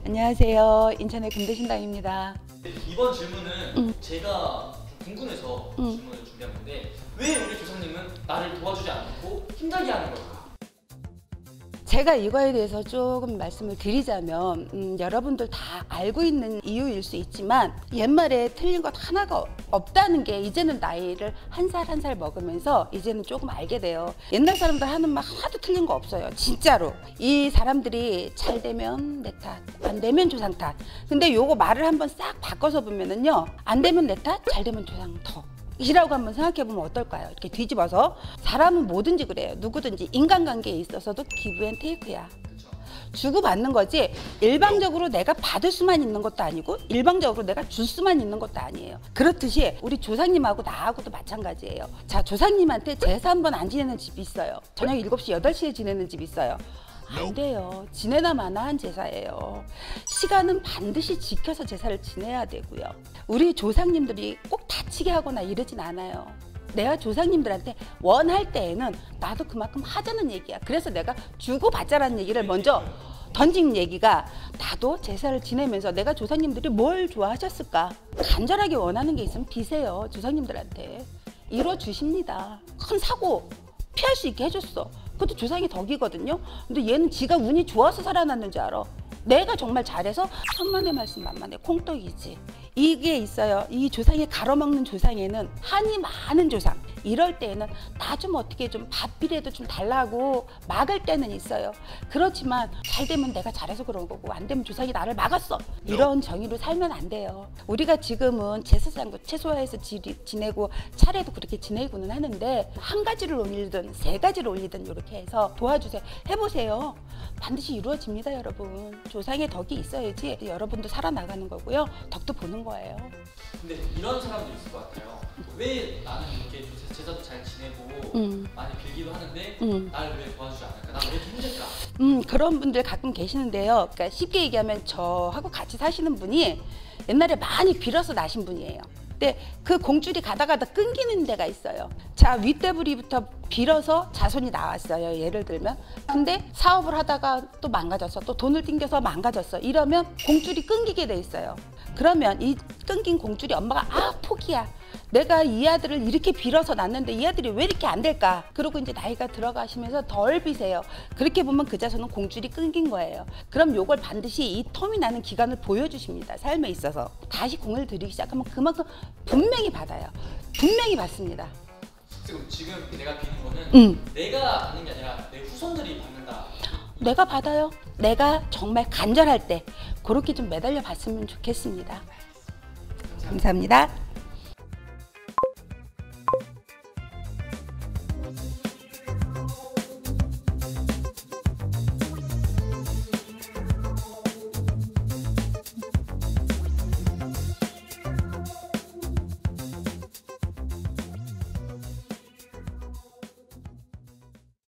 안녕하세요. 인천의 금대신당입니다. 이번 질문은 제가 좀 궁금해서 질문을 준비한 건데, 왜 우리 조상님은 나를 도와주지 않고 힘들게 하는 걸까? 제가 이거에 대해서 조금 말씀을 드리자면 여러분들 다 알고 있는 이유일 수 있지만 옛말에 틀린 것 하나가 없다는 게 이제는 나이를 한 살 한 살 먹으면서 이제는 조금 알게 돼요. 옛날 사람들 하는 말 하나도 틀린 거 없어요. 진짜로. 이 사람들이 잘 되면 내 탓, 안 되면 조상 탓. 근데 요거 말을 한번 싹 바꿔서 보면은요, 안 되면 내 탓, 잘 되면 조상 탓 이라고 한번 생각해보면 어떨까요? 이렇게 뒤집어서. 사람은 뭐든지 그래요. 누구든지 인간관계에 있어서도 기브 앤 테이크야. 주고받는 거지 일방적으로 내가 받을 수만 있는 것도 아니고 일방적으로 내가 줄 수만 있는 것도 아니에요. 그렇듯이 우리 조상님하고 나하고도 마찬가지예요. 자, 조상님한테 제사 한 번 안 지내는 집이 있어요. 저녁 7시, 8시에 지내는 집이 있어요. 안 돼요. 지내나 마나 한 제사예요. 시간은 반드시 지켜서 제사를 지내야 되고요. 우리 조상님들이 꼭 다치게 하거나 이러진 않아요. 내가 조상님들한테 원할 때에는 나도 그만큼 하자는 얘기야. 그래서 내가 주고받자라는 얘기를 먼저 던진 얘기가, 나도 제사를 지내면서 내가 조상님들이 뭘 좋아하셨을까? 간절하게 원하는 게 있으면 비세요. 조상님들한테 이루어 주십니다. 큰 사고 피할 수 있게 해줬어. 그것도 조상의 덕이거든요. 근데 얘는 지가 운이 좋아서 살아났는 줄 알아. 내가 정말 잘해서 천만의 말씀 만만의 콩떡이지. 이게 있어요. 이 조상에 가로막는 조상에는 한이 많은 조상. 이럴 때에는 나 좀 어떻게 좀 밥비라도 좀 달라고 막을 때는 있어요. 그렇지만 잘 되면 내가 잘해서 그런 거고 안 되면 조상이 나를 막았어. 이런 정의로 살면 안 돼요. 우리가 지금은 제사상도 최소화해서 지내고 차례도 그렇게 지내고는 하는데, 한 가지를 올리든 세 가지를 올리든 이렇게 해서 도와주세요. 해보세요. 반드시 이루어집니다, 여러분. 조상의 덕이 있어야지 여러분도 살아나가는 거고요. 덕도 보는 거예요. 근데 이런 사람도 있을 것 같아요. 왜 나는 이렇게 제사도 잘 지내고 많이 빌기도 하는데 나를 왜 도와주지 않을까? 나 왜 이렇게 힘들까? 그런 분들 가끔 계시는데요. 그러니까 쉽게 얘기하면 저하고 같이 사시는 분이 옛날에 많이 빌어서 나신 분이에요. 근데 그 공줄이 가다 끊기는 데가 있어요. 자, 윗대부리부터 빌어서 자손이 나왔어요. 예를 들면. 근데 사업을 하다가 또 망가졌어. 또 돈을 띵겨서 망가졌어. 이러면 공줄이 끊기게 돼 있어요. 그러면 이 끊긴 공줄이 엄마가 포기야. 내가 이 아들을 이렇게 빌어서 낳는데 이 아들이 왜 이렇게 안 될까? 그러고 이제 나이가 들어가시면서 덜 비세요. 그렇게 보면 그 자손은 공줄이 끊긴 거예요. 그럼 요걸 반드시 이 텀이 나는 기간을 보여주십니다. 삶에 있어서. 다시 공을 들이기 시작하면 그만큼 분명히 받아요. 분명히 받습니다. 지금 내가 비는 거는 내가 받는 게 아니라 내 후손들이 받는다. 내가 받아요. 내가 정말 간절할 때 그렇게 좀 매달려 봤으면 좋겠습니다. 감사합니다.